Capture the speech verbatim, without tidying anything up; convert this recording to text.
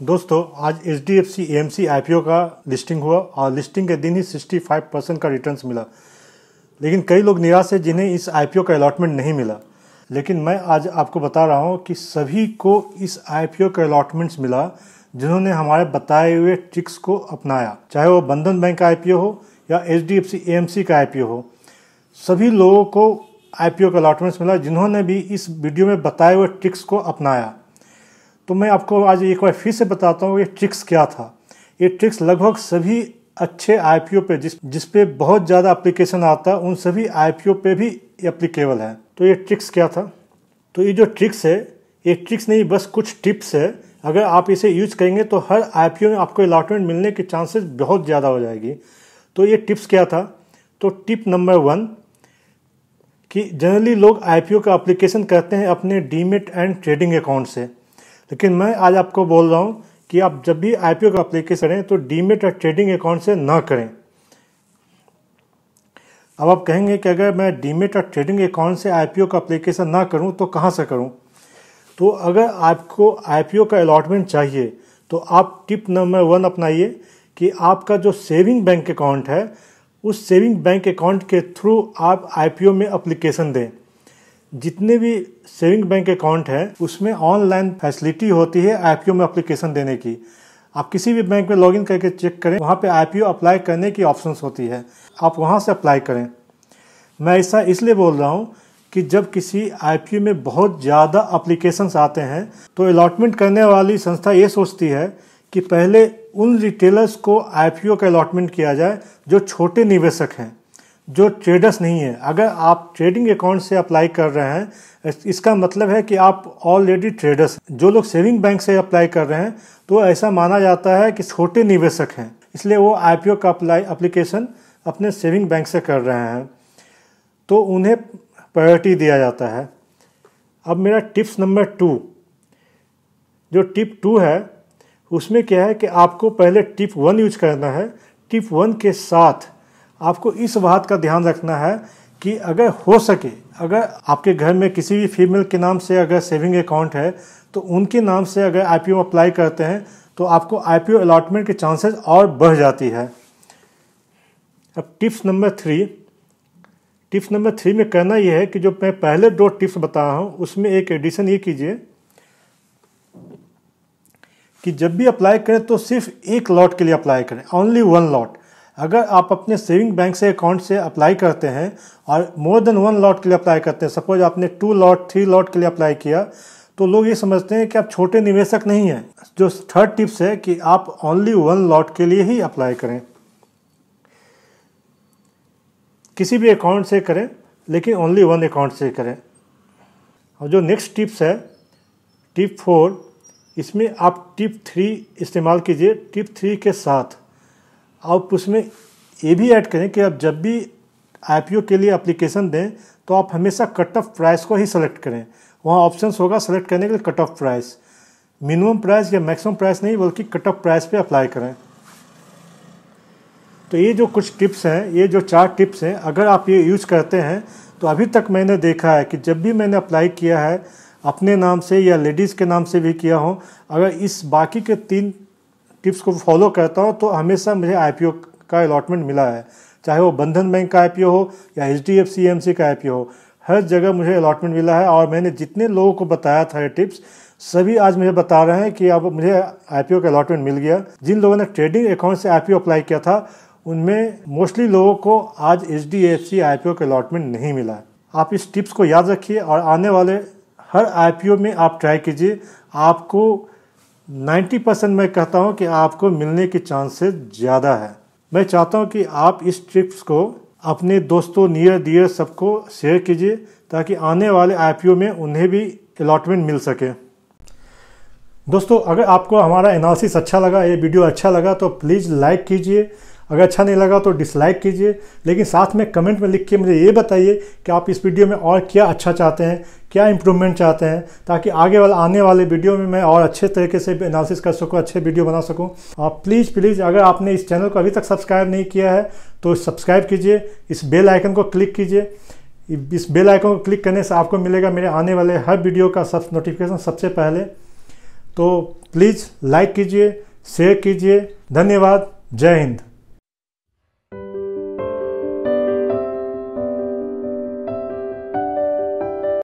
दोस्तों आज H D F C A M C I P O का listing हुआ और लिस्टिंग के दिन ही पैंसठ परसेंट का रिटर्न्स मिला। लेकिन कई लोग निराश है जिन्हें इस आई पी ओ का अलॉटमेंट नहीं मिला। लेकिन मैं आज आपको बता रहा हूं कि सभी को इस आई पी ओ का अलॉटमेंट्स मिला जिन्होंने हमारे बताए हुए ट्रिक्स को अपनाया, चाहे वो बंधन बैंक का आई पी ओ हो या H D F C A M C का आई पी ओ हो। सभी लोगों को आई पी ओ का अलॉटमेंट्स मिला जिन्होंने भी इस वीडियो में बताए हुए ट्रिक्स को अपनाया। तो मैं आपको आज एक बार फिर से बताता हूँ ये ट्रिक्स क्या था। ये ट्रिक्स लगभग सभी अच्छे आई पी ओ पे जिस जिस पे बहुत ज़्यादा एप्लीकेशन आता है उन सभी आई पी ओ पे भी एप्लीकेबल है। तो ये ट्रिक्स क्या था? तो ये जो ट्रिक्स है ये ट्रिक्स नहीं, बस कुछ टिप्स है। अगर आप इसे यूज करेंगे तो हर आई पी ओ में आपको अलॉटमेंट मिलने के चांसेस बहुत ज़्यादा हो जाएगी। तो ये टिप्स क्या था? तो टिप नंबर वन कि जनरली लोग आई पी ओ का एप्लीकेशन करते हैं अपने डीमेट एंड ट्रेडिंग अकाउंट से, लेकिन मैं आज आपको बोल रहा हूं कि आप जब भी आई पी ओ का एप्लीकेशन करें तो डीमेट और ट्रेडिंग अकाउंट से ना करें। अब आप कहेंगे कि अगर मैं डीमेट और ट्रेडिंग अकाउंट से आई पी ओ का एप्लीकेशन ना करूं तो कहां से करूं? तो अगर आपको आई पी ओ का अलॉटमेंट चाहिए तो आप टिप नंबर वन अपनाइए कि आपका जो सेविंग बैंक अकाउंट है उस सेविंग बैंक अकाउंट के थ्रू आप आई पी ओ में एप्लीकेशन दें। जितने भी सेविंग बैंक अकाउंट है उसमें ऑनलाइन फैसिलिटी होती है आई पी ओ में एप्लीकेशन देने की। आप किसी भी बैंक में लॉगिन करके चेक करें, वहाँ पे आई पी ओ अप्लाई करने की ऑप्शंस होती है, आप वहाँ से अप्लाई करें। मैं ऐसा इसलिए बोल रहा हूँ कि जब किसी आई पी ओ में बहुत ज़्यादा एप्लीकेशंस आते हैं तो अलॉटमेंट करने वाली संस्था ये सोचती है कि पहले उन रिटेलर्स को आई पी ओ का अलॉटमेंट किया जाए जो छोटे निवेशक हैं, जो ट्रेडर्स नहीं है। अगर आप ट्रेडिंग अकाउंट से अप्लाई कर रहे हैं इसका मतलब है कि आप ऑलरेडी ट्रेडर्स। जो लोग सेविंग बैंक से अप्लाई कर रहे हैं तो ऐसा माना जाता है कि छोटे निवेशक हैं, इसलिए वो आई पी ओ का अप्लाई एप्लीकेशन अपने सेविंग बैंक से कर रहे हैं, तो उन्हें प्रायोरिटी दिया जाता है। अब मेरा टिप्स नंबर टू, जो टिप टू है उसमें क्या है कि आपको पहले टिप वन यूज करना है। टिप वन के साथ आपको इस बात का ध्यान रखना है कि अगर हो सके, अगर आपके घर में किसी भी फीमेल के नाम से अगर सेविंग अकाउंट है तो उनके नाम से अगर आई पी ओ अप्लाई करते हैं तो आपको आई पी ओ अलॉटमेंट के चांसेस और बढ़ जाती है। अब tips number three, tips number three में करना यह है कि जो मैं पहले दो टिप्स बता रहा हूँ उसमें एक एडिशन ये कीजिए कि जब भी अप्लाई करें तो सिर्फ एक लॉट के लिए अप्लाई करें, ओनली वन लॉट। अगर आप अपने सेविंग बैंक से अकाउंट से अप्लाई करते हैं और मोर देन वन लॉट के लिए अप्लाई करते हैं, सपोज आपने टू लॉट थ्री लॉट के लिए अप्लाई किया, तो लोग ये समझते हैं कि आप छोटे निवेशक नहीं हैं। जो थर्ड टिप्स है कि आप ओनली वन लॉट के लिए ही अप्लाई करें, किसी भी अकाउंट से करें लेकिन ओनली वन अकाउंट से करें। और जो नेक्स्ट टिप्स है टिप फोर, इसमें आप टिप थ्री इस्तेमाल कीजिए। टिप थ्री के साथ आप उसमें ये भी ऐड करें कि आप जब भी आई पी ओ के लिए एप्लीकेशन दें तो आप हमेशा कट ऑफ प्राइस को ही सेलेक्ट करें। वहाँ ऑप्शंस होगा सेलेक्ट करने के लिए cut off price, minimum price या मैक्सिमम प्राइस नहीं बल्कि कट ऑफ प्राइस पे अप्लाई करें। तो ये जो कुछ टिप्स हैं, ये जो चार टिप्स हैं, अगर आप ये यूज करते हैं तो अभी तक मैंने देखा है कि जब भी मैंने अप्लाई किया है अपने नाम से या लेडीज़ के नाम से भी किया हो, अगर इस बाकी के तीन टिप्स को फॉलो करता हूँ तो हमेशा मुझे आई पी ओ का अलॉटमेंट मिला है। चाहे वो बंधन बैंक का आई पी ओ हो या H D F C A M C का आई पी ओ हो, हर जगह मुझे अलॉटमेंट मिला है। और मैंने जितने लोगों को बताया था ये टिप्स, सभी आज मुझे बता रहे हैं कि अब मुझे आई पी ओ का अलॉटमेंट मिल गया। जिन लोगों ने ट्रेडिंग अकाउंट से आई पी ओ अप्लाई किया था उनमें मोस्टली लोगों को आज H D F C I P O का अलॉटमेंट नहीं मिला है। आप इस टिप्स को याद रखिए और आने वाले हर आई पी ओ में आप ट्राई कीजिए। आपको नब्बे परसेंट मैं कहता हूं कि आपको मिलने की चांसेस ज़्यादा है। मैं चाहता हूं कि आप इस टिप्स को अपने दोस्तों, नियर डियर सबको शेयर कीजिए ताकि आने वाले आई पी ओ में उन्हें भी अलॉटमेंट मिल सके। दोस्तों, अगर आपको हमारा एनालिसिस अच्छा लगा, ये वीडियो अच्छा लगा तो प्लीज़ लाइक कीजिए। अगर अच्छा नहीं लगा तो डिसलाइक कीजिए, लेकिन साथ में कमेंट में लिख के मुझे ये बताइए कि आप इस वीडियो में और क्या अच्छा चाहते हैं, क्या इम्प्रूवमेंट चाहते हैं, ताकि आगे वाले आने वाले वीडियो में मैं और अच्छे तरीके से एनालिसिस कर सकूं, अच्छे वीडियो बना सकूं। आप प्लीज़ प्लीज़ अगर आपने इस चैनल को अभी तक सब्सक्राइब नहीं किया है तो सब्सक्राइब कीजिए, इस बेल आइकन को क्लिक कीजिए। इस बेल आइकन को क्लिक करने से आपको मिलेगा मेरे आने वाले हर वीडियो का सब नोटिफिकेशन सबसे पहले। तो प्लीज़ लाइक कीजिए, शेयर कीजिए। धन्यवाद। जय हिंद।